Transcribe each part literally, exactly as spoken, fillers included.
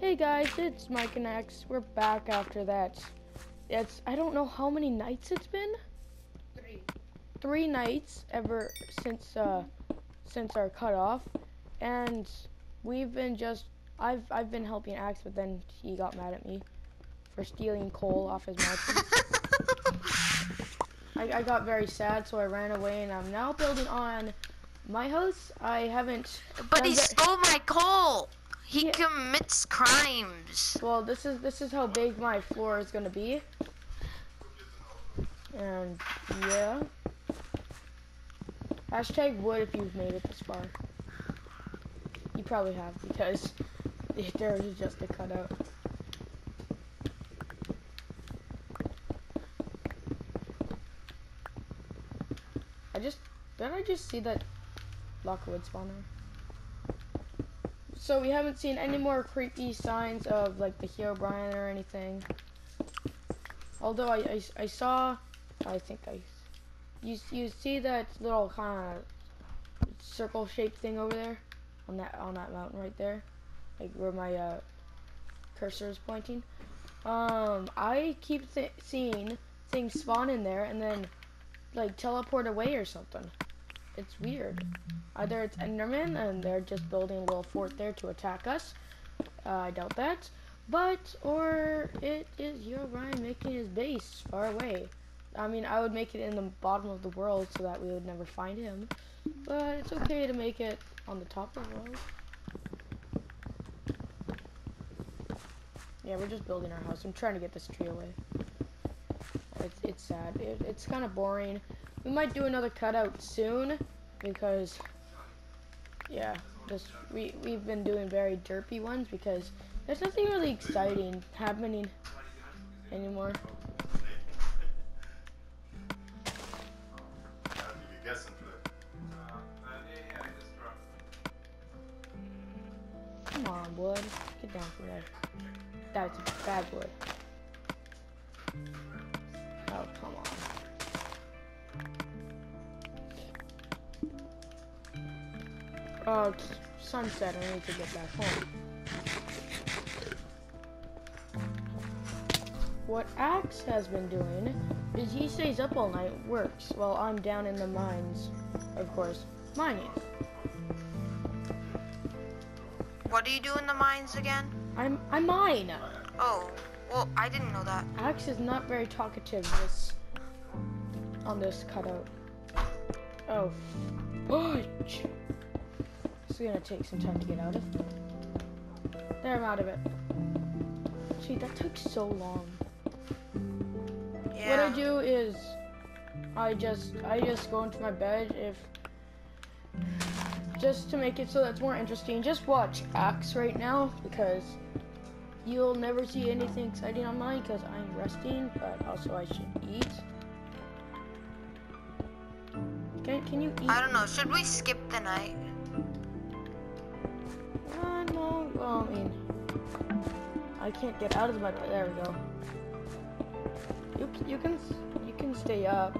Hey guys, it's Mike and X. We're back after that. It's I don't know how many nights it's been. Three. Three nights ever since uh since our cutoff, and we've been just I've I've been helping Axe, but then he got mad at me for stealing coal off his mountain. I, I got very sad, so I ran away, and I'm now building on my house. I haven't. But he stole my coal. He Yeah. commits crimes. Well, this is this is how big my floor is gonna be, and yeah. Hashtag wood if you've made it this far. You probably have, because there is just a cutout. I just did I just see that block of wood spawner? So we haven't seen any more creepy signs of like the Herobrine or anything. Although I, I, I saw, I think I, you you see that little kind of circle shaped thing over there, on that on that mountain right there, like where my uh, cursor is pointing. Um, I keep th seeing things spawn in there and then like teleport away or something. It's weird. Either it's Enderman and they're just building a little fort there to attack us. Uh, I doubt that. But, or it is Herobrine making his base far away. I mean, I would make it in the bottom of the world so that we would never find him. But it's okay to make it on the top of the world. Yeah, we're just building our house. I'm trying to get this tree away. It's, it's sad. It, it's kind of boring. We might do another cutout soon because, yeah, this we we've been doing very derpy ones because there's nothing really exciting happening anymore. Come on, wood, get down from there. That's bad wood. Oh, come on. Oh, it's sunset. I need to get back home. What Axe has been doing is he stays up all night, works, while I'm down in the mines, of course, mining. What do you do in the mines again? I'm I mine. Oh, well, I didn't know that. Axe is not very talkative this on this cutout. Oh, fudge. It's gonna take some time to get out of. There, I'm out of it. Gee, that took so long. Yeah. What I do is, I just, I just go into my bed if, just to make it so that's more interesting. Just watch Axe right now because you'll never see anything exciting on mine because I'm resting, but also I should eat. Can, can you eat? I don't know. Should we skip the night? Uh, no, well, I mean, I can't get out of my bed. There we go. You you can you can stay up,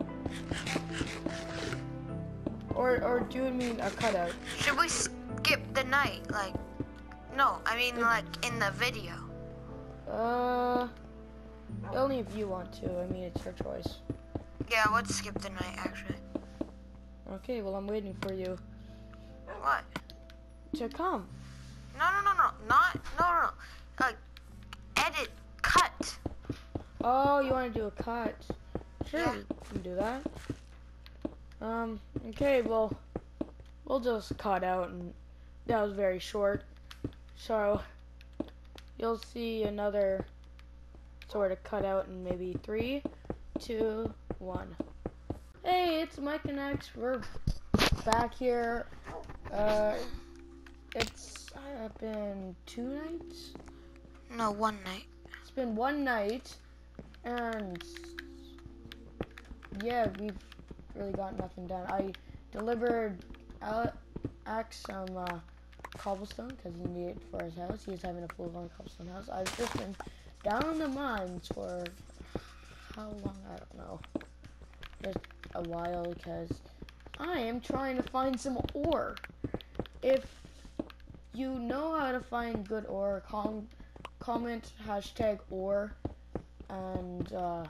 or or do you mean a cutout? Should we skip the night? Like, no, I mean like in the video. Uh, only if you want to. I mean, it's your choice. Yeah, let's skip the night actually. Okay, well, I'm waiting for you What? to come. No, no, no, no, not, no, no, no. Like, edit, cut. Oh, you want to do a cut? Sure, Yeah. you can do that. Um, okay, well, we'll just cut out, and that was very short. So, you'll see another sort of cutout in maybe three, two, one. Hey, it's Mike and X. We're back here. Uh, it's uh, been two nights? No, one night. It's been one night, and yeah, we've really got nothing done. I delivered Ale- Axe some uh, cobblestone because he needed it for his house. He's having a full-on cobblestone house. I've just been down in the mines for how long? I don't know. Just a while because I am trying to find some ore. If you know how to find good ore, com comment hashtag ore and uh,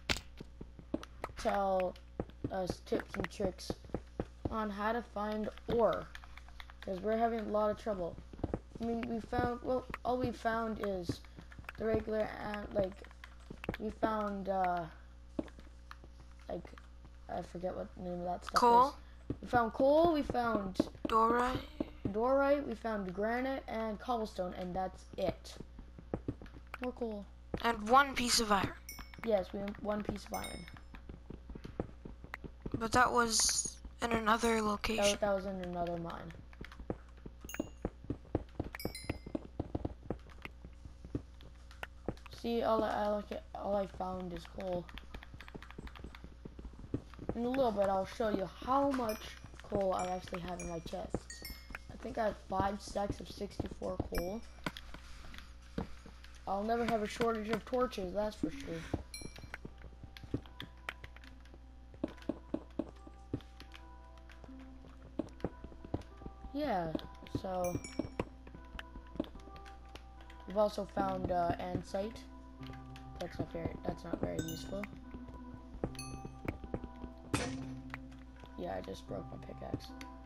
tell us tips and tricks on how to find ore, because we're having a lot of trouble. I mean, we found, well, all we found is the regular, and like, we found, uh, like, I forget what the name of that stuff Coal? is. We found coal, we found Dora? dorite, we found granite, and cobblestone, and that's it. More coal. And one piece of iron. Yes, we have one piece of iron. But that was in another location. That, that was in another mine. See, all I, I like it, all I found is coal. In a little bit, I'll show you how much coal I actually have in my chest. I think I have five stacks of sixty-four coal. I'll never have a shortage of torches, that's for sure. Yeah, so we've also found uh, andesite. That's not very. That's not very useful. Yeah, I just broke my pickaxe.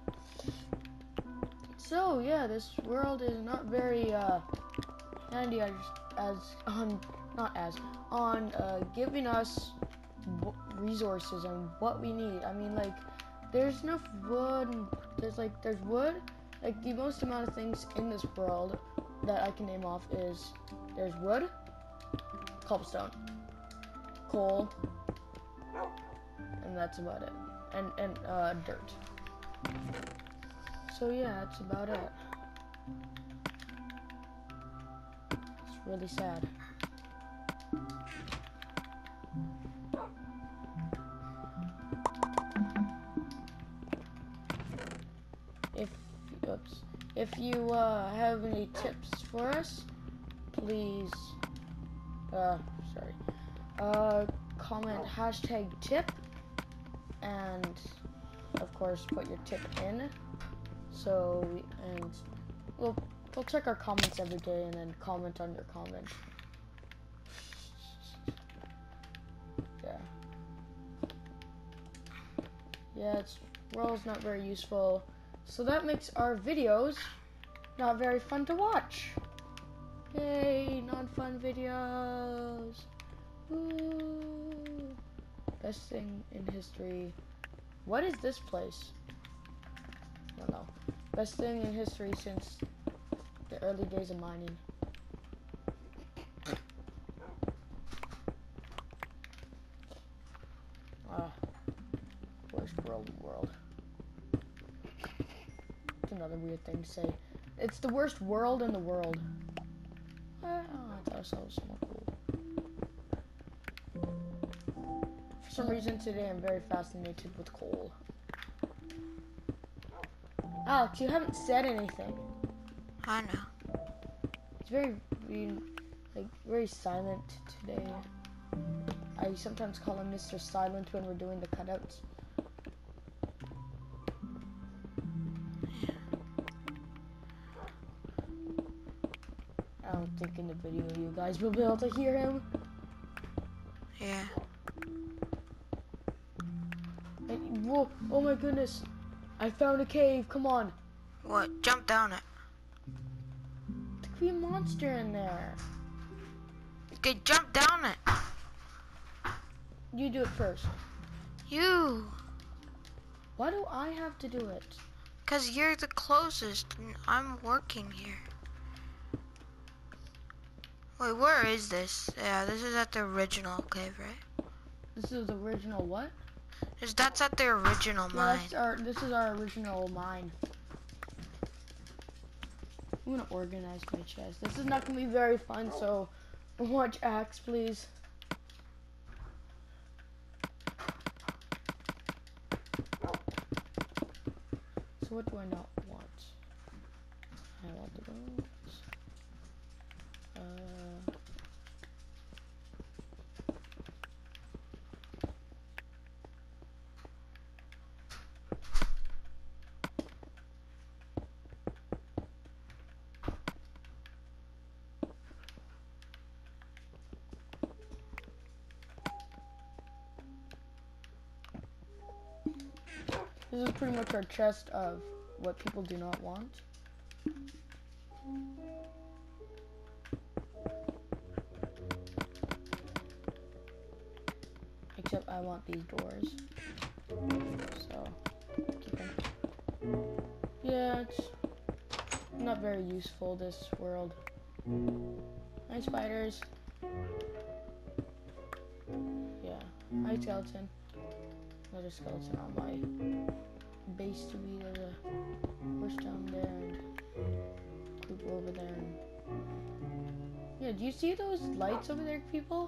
So yeah, this world is not very uh, handy as, as on not as on uh, giving us w resources and what we need. I mean, like, there's enough wood. And there's like there's wood. Like the most amount of things in this world that I can name off is there's wood, cobblestone, coal, and that's about it. And and uh, dirt. So yeah, that's about it. It's really sad. If oops, if you uh, have any tips for us, please, uh, sorry, uh, comment hashtag tip. And of course, put your tip in. So, and we'll we'll check our comments every day, and then comment on your comment. Yeah. Yeah, it's world's not very useful, so that makes our videos not very fun to watch. Yay, non-fun videos. Woo. Best thing in history. What is this place? I don't know. Best thing in history since the early days of mining. Ah, worst world in the world. It's another weird thing to say. It's the worst world in the world. Oh, I thought I saw some more cool. For some reason today I'm very fascinated with coal. Alex, you haven't said anything. I know. It's very, very, like, very silent today. I sometimes call him Mister Silent when we're doing the cutouts. I don't think in the video you guys will be able to hear him. Yeah. And, whoa, oh my goodness. I found a cave, come on. What? Jump down it. There could be a monster in there. Okay, jump down it. You do it first. You. Why do I have to do it? Because you're the closest, and I'm working here. Wait, where is this? Yeah, this is at the original cave, right? This is the original what? Is that's at the original Yeah, mine. that's our, this is our original mine. I'm gonna organize my chest. This is not gonna be very fun, so watch Axe, please. So what do I not want? I want the bones. Uh, This is pretty much our chest of what people do not want. Except I want these doors. So, keep them. Yeah, it's not very useful, this world. Hi, spiders. Yeah. Hi, skeleton. Another skeleton on my base to be. There's a horse down there and creeper over there. And yeah, do you see those lights over there, people?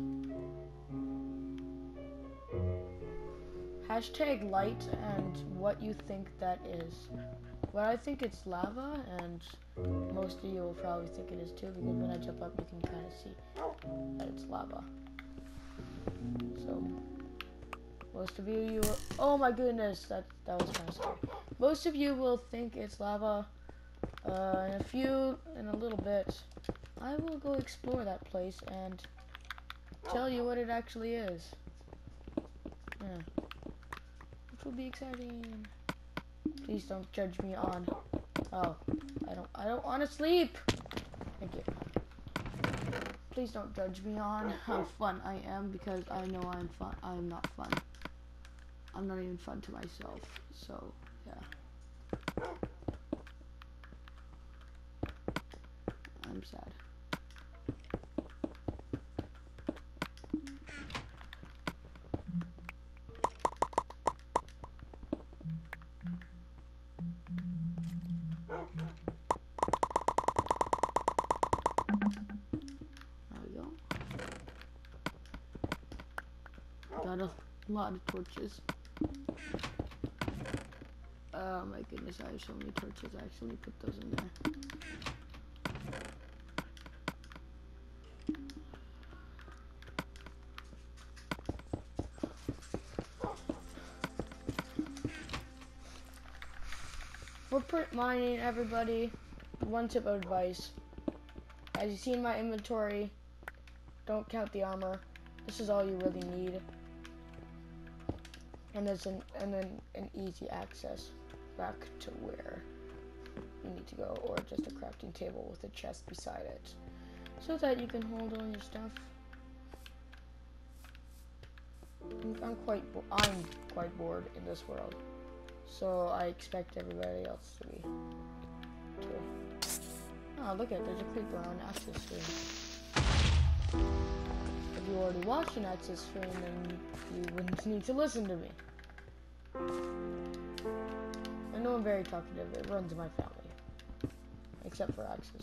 Hashtag light and what you think that is. Well, I think it's lava, and most of you will probably think it is too, because when I jump up, you can kind of see that it's lava. So, most of you, you will, oh my goodness, that that was kind of scary. Most of you will think it's lava. Uh, in a few, in a little bit, I will go explore that place and tell you what it actually is. Yeah. Which will be exciting. Please don't judge me on. Oh, I don't. I don't want to sleep. Thank you. Please don't judge me on how fun I am, because I know I'm fun. I'm not fun. I'm not even fun to myself. So yeah. I'm sad. Got a lot of torches. Oh my goodness, I have so many torches. I actually put those in there. For print mining, everybody, one tip of advice. As you see in my inventory, don't count the armor. This is all you really need. And there's an and then an easy access back to where you need to go, or just a crafting table with a chest beside it, so that you can hold all your stuff. I'm, I'm quite bo I'm quite bored in this world, so I expect everybody else to be too. Oh, look at there's a creeper on access stream. If you already watched an access stream, then you wouldn't need to listen to me. I know I'm very talkative. It runs in my family, except for Axis.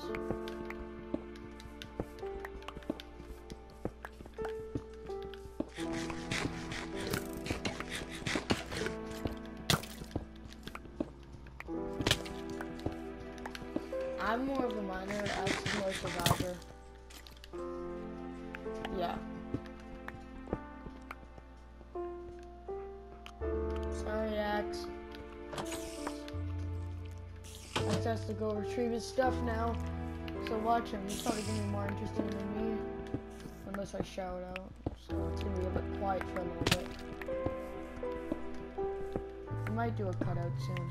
I'm more of a miner. Axis is more survivor. Yeah. Sorry, Axe. Axe has to go retrieve his stuff now. So watch him. He's probably gonna be more interesting than me. Unless I shout out. So it's gonna be a bit quiet for a little bit. I might do a cutout soon.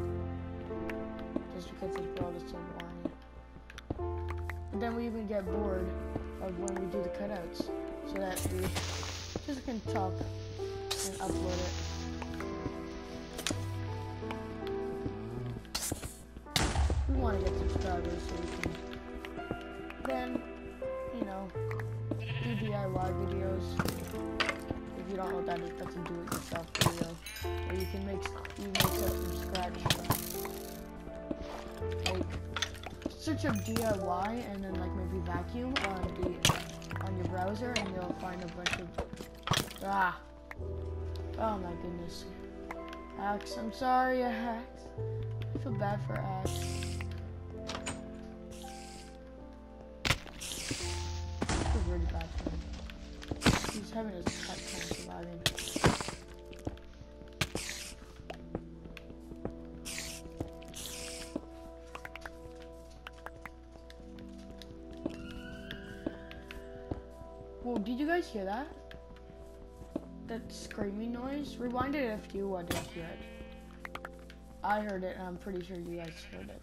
Just because this world is so boring. And then we even get bored of when we do the cutouts. So that we just can talk and upload it. We want to get subscribers so we can then, you know, do D I Y videos. If you don't know what that is, that's a do-it-yourself video. Or you can make you make stuff from scratch. Like, search up D I Y and then like maybe vacuum on the on your browser, and you'll find a bunch of ah. Oh my goodness, Axe. I'm sorry, Axe. I feel bad for Axe. I feel really bad for him. He's having a hard time surviving. Whoa, did you guys hear that? That screaming noise? Rewind it if you didn't hear it. I heard it, and I'm pretty sure you guys heard it.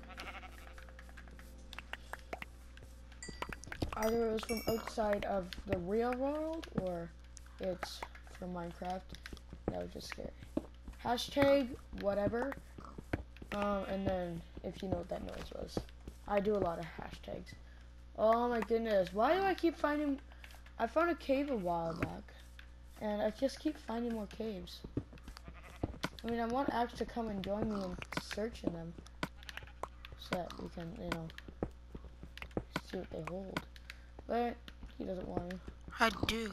Either it was from outside of the real world, or it's from Minecraft. That was just scary. Hashtag whatever. Um, and then if you know what that noise was. I do a lot of hashtags. Oh my goodness. Why do I keep finding... I found a cave a while back. And I just keep finding more caves. I mean, I want Axe to come and join me in searching them. So that we can, you know, see what they hold. But he doesn't want to. I do.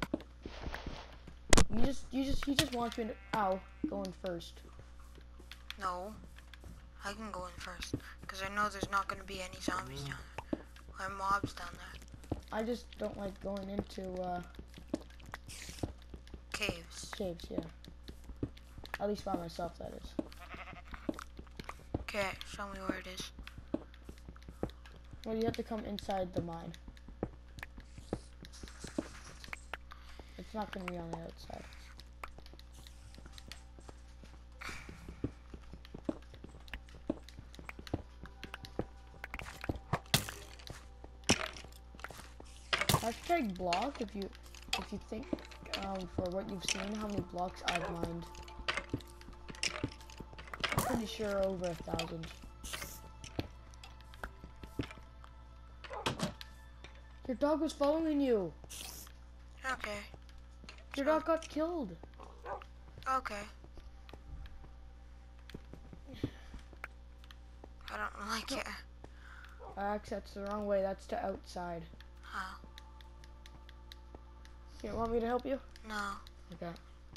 You just, you just, he just wants you to, ow, going first. No. I can go in first. Because I know there's not going to be any zombies down there. Or mobs down there. I just don't like going into, uh... Caves. Caves, yeah. At least by myself, that is. Okay, show me where it is. Well, you have to come inside the mine. It's not going to be on the outside. Hashtag block if you if you think um, for what you've seen how many blocks I've mined. I'm pretty sure over a thousand. Your dog was following you. Okay. Your dog got killed. Okay. I don't like it. Axe, that's the wrong way. That's to outside. How? You want me to help you? No. Okay.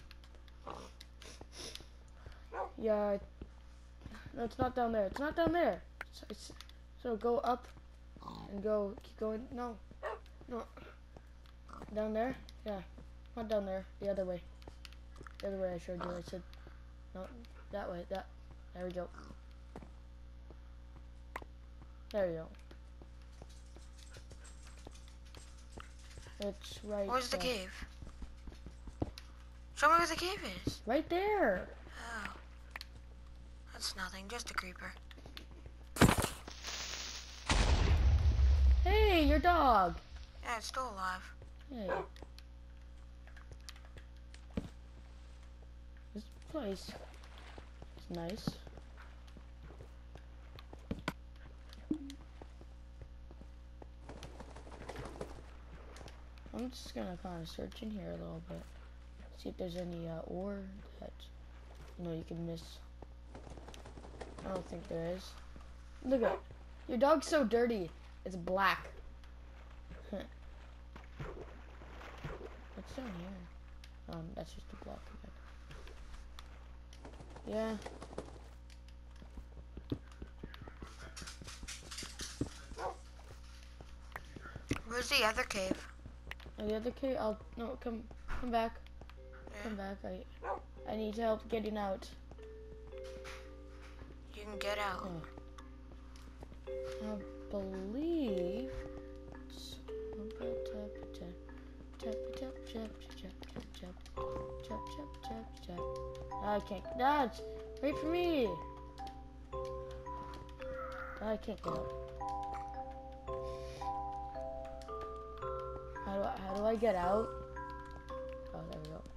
Yeah. No, it's not down there. It's not down there. It's, it's, so go up and go. Keep going. No. No. Down there? Yeah. Not down there. The other way. The other way I showed you. I said, no, that way. That. There we go. There we go. It's right Where's the there. cave? Show me where the cave is. Right there. Oh. That's nothing, just a creeper. Hey, your dog. Yeah, it's still alive. Hey. This place is nice. I'm just gonna kind of search in here a little bit. See if there's any uh, ore that, you know, you can miss. I don't think there is. Look at it. Your dog's so dirty. It's black. What's down here? Um, that's just a block again. Yeah. Where's the other cave? Oh, the other cave? I'll, no, come, come back. Yeah. Come back. I, I need help getting out. You can get out. Oh. I believe it's I can't. Dad, wait for me. I can't get up. How do I, how do I get out? Oh, there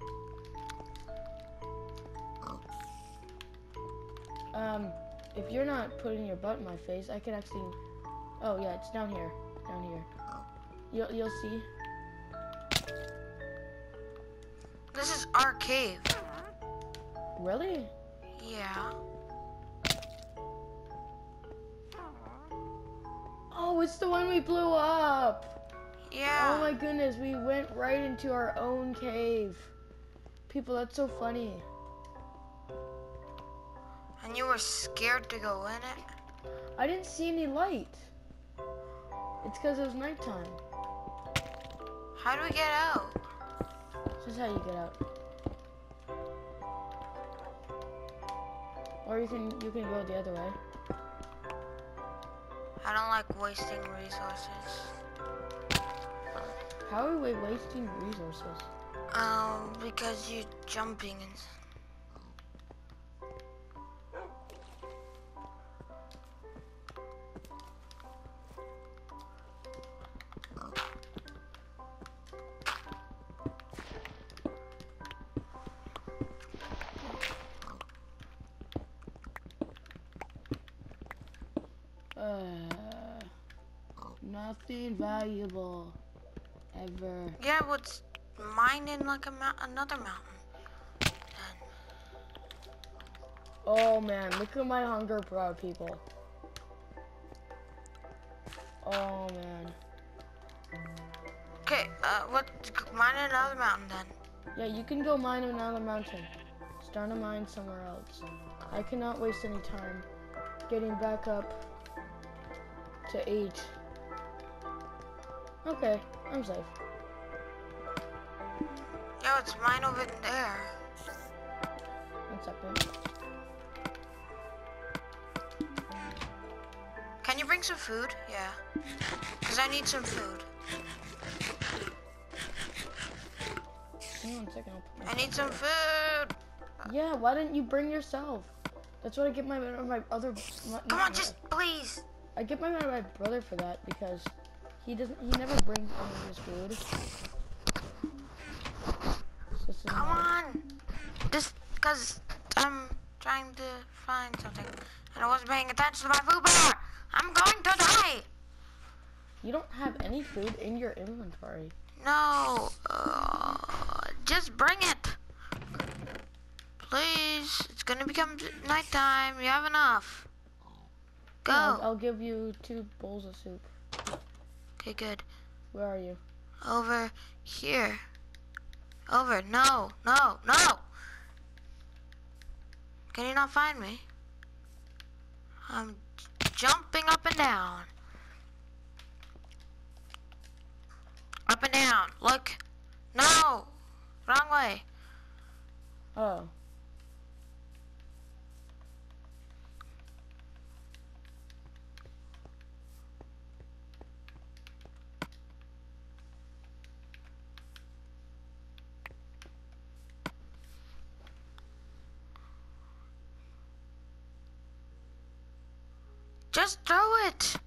we go. Um, if you're not putting your butt in my face, I can actually. Oh yeah, it's down here. Down here. You'll you'll see. This is our cave. Really? Yeah. Oh, it's the one we blew up. Yeah. Oh my goodness, we went right into our own cave. People, that's so funny. And you were scared to go in it? I didn't see any light. It's because it was nighttime. How do we get out? This is how you get out. Or you can you can go the other way. I don't like wasting resources. How are we wasting resources? Um, because you're jumping and... Uh, nothing valuable ever. Yeah, what's mining like a mount another mountain? Then. Oh man, look at my hunger proud people. Oh man. Okay, uh, what? Mine another mountain then. Yeah, you can go mine another mountain. Start a mine somewhere else. I cannot waste any time getting back up to eight. Okay, I'm safe. Yo, it's mine over there. One second. Can you bring some food? Yeah. Because I need some food. Hang on one second. I'll put my I need some food. Yeah, why didn't you bring yourself? That's what I get my my other. My, Come my, on, just please. I get my my brother for that because he doesn't. He never brings any of his food. So this is Come my- on. Just because I'm trying to find something. And I wasn't paying attention to my food bar. I'm going to die. You don't have any food in your inventory. No. Uh, just bring it. Please. It's going to become nighttime. You have enough. Go. I'll, I'll give you two bowls of soup. Okay, good. Where are you? Over here. Over. No. No. No. Can you not find me? I'm jumping up and down. Up and down. Look. No. Wrong way. Oh. Just throw it.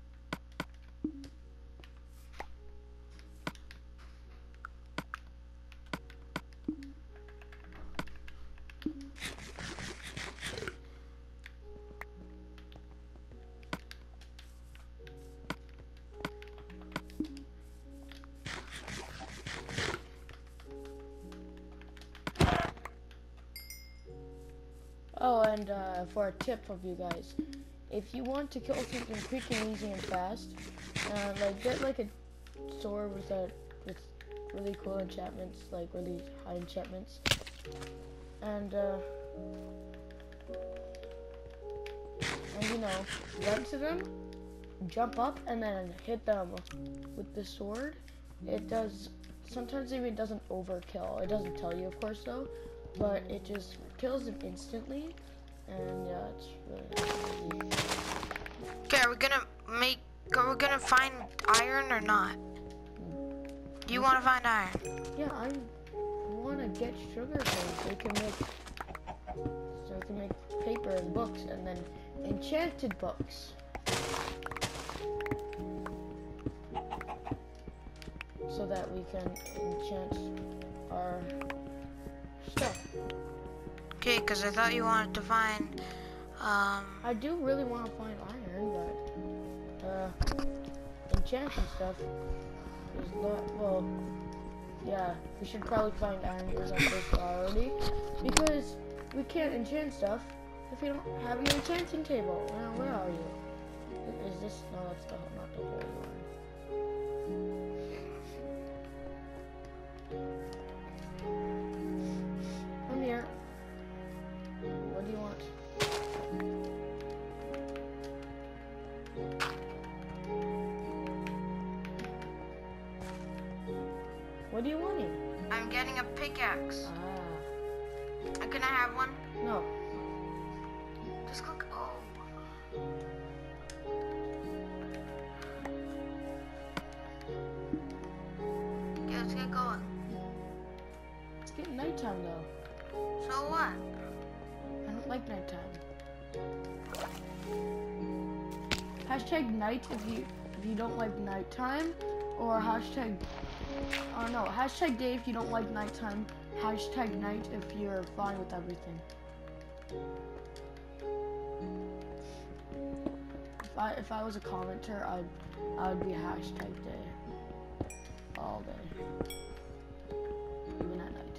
Oh, and uh, for a tip of you guys, if you want to kill something quick and easy and fast, uh, like get like a sword with a with really cool enchantments, like really high enchantments, and uh, and you know, run to them, jump up, and then hit them with the sword. It does sometimes even doesn't overkill. It doesn't tell you, of course, though, but it just kills them instantly. And yeah, it's really easy. Okay, are we gonna make, are we gonna find iron or not? Do you want to find iron? Yeah, I want to get sugar cane so we can make, so we can make paper and books, and then enchanted books. So that we can enchant our stuff. Okay, because I thought you wanted to find, um... I do really want to find iron, but, uh, enchanting stuff is not, well, yeah, we should probably find iron as our first priority, because we can't enchant stuff if we don't have an enchanting table. Now, where are you? Is this, no, that's the, not the whole one. I'm here. What do you want? What are you wanting? I'm getting a pickaxe. Ah. Uh, Can I have one? No. Just click, oh. Okay, let's get going. It's getting nighttime though. So what? I don't like nighttime. Hashtag night if you if you don't like nighttime, or hashtag oh no, hashtag day if you don't like nighttime, hashtag night if you're fine with everything. if I if I was a commenter, I'd I'd be hashtag day all day, even at night.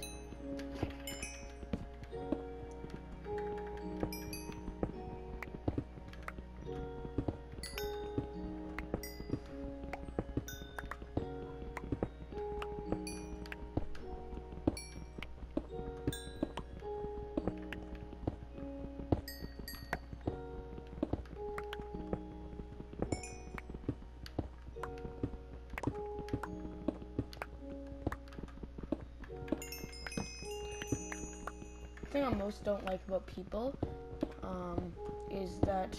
The thing I most don't like about people um, is that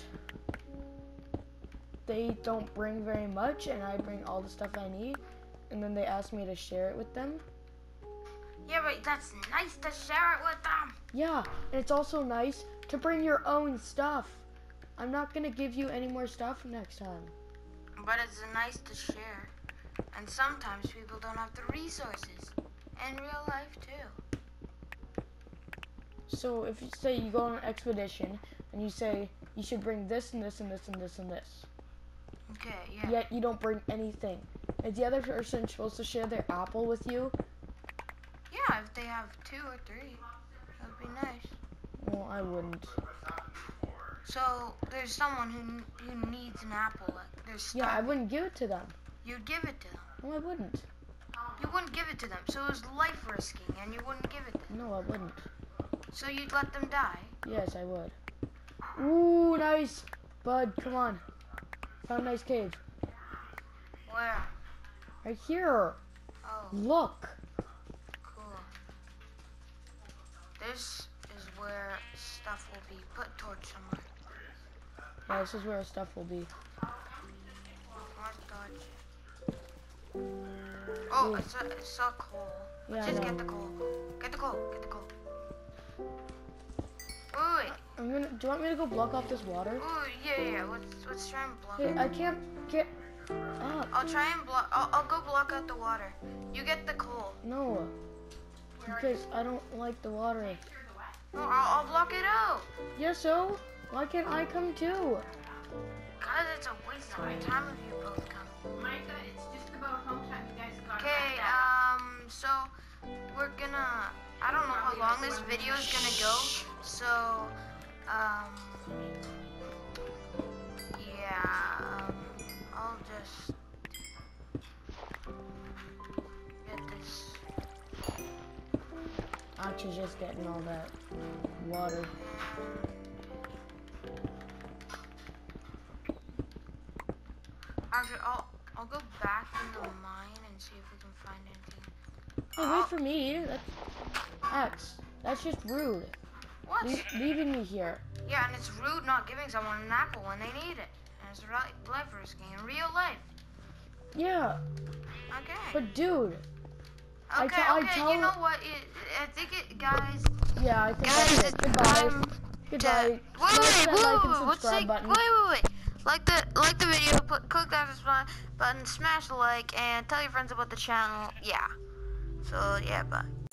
they don't bring very much, and I bring all the stuff I need, and then they ask me to share it with them. Yeah, but that's nice to share it with them. Yeah, and it's also nice to bring your own stuff. I'm not gonna give you any more stuff next time. But it's nice to share. And sometimes people don't have the resources. In real life, too. So if you say you go on an expedition, and you say you should bring this and this and this and this and this, Okay, yeah. yet you don't bring anything, is the other person supposed to share their apple with you? Yeah, if they have two or three, that would be nice. Well, I wouldn't. So there's someone who who needs an apple. Like there's Yeah, I starving. wouldn't give it to them. You'd give it to them. No, I wouldn't. You wouldn't give it to them. So it was life risking, and you wouldn't give it to them. No, I wouldn't. So you'd let them die. Yes, I would. Ooh, nice. Bud, come on. Found a nice cave. Where? Right here. Oh, Look. cool. This is where stuff will be put towards somewhere. Yeah, this is where our stuff will be. More dodge. Oh, Ooh. I saw, I saw coal. Yeah, I Just know. get the coal. Get the coal. Get the coal. Wait, wait. I'm gonna. Do you want me to go block off this water? Oh, yeah, yeah. Let's let's try and block Hey, it. I can't get up. I'll try and block. I'll, I'll go block out the water. You get the coal. No, because I don't like the water. No, I'll, I'll block it out. Yeah, so why can't I come too? Cause it's a waste of my time if you both come. Micah, it's just about home time. You guys got Okay, um, so we're gonna. I don't know how long this video is gonna go. So, um, yeah, um, I'll just get this. Actually, just getting all that water. Actually, I'll I'll go back in the mine and see if we can find anything. Hey, wait for me. That's X. That's just rude. What? Le- leaving me here. Yeah, and it's rude not giving someone an apple when they need it. And it's right life risking in real life. Yeah, Okay. but dude. I Okay, t- I okay, tell- you know what? It, I think it, guys. Yeah, I think Guys, that's it's it. Goodbye. time Goodbye. to- Wait, Smash wait, that wait, like and wait, what's subscribe like, button. wait, wait, wait. Like the, like the video, put, click that subscribe button, smash the like, and tell your friends about the channel. Yeah. So, yeah, bye.